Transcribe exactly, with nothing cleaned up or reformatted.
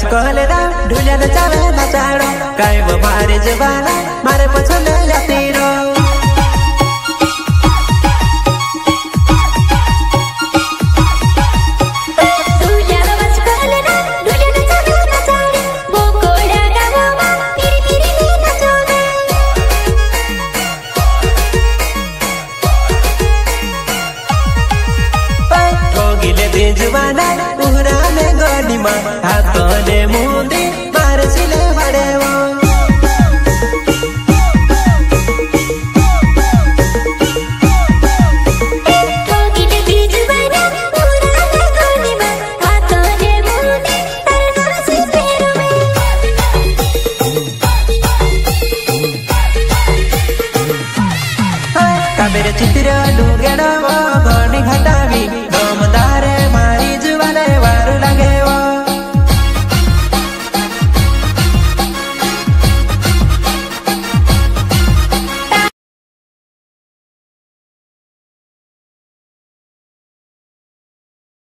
कहले ना ढुलिया नचावे नचाड़ो काई वो मारे जवाना मारे पछले यातीरो जवाना उहरा में गनी मा हाथ ने मुंदी मार सिले बड़े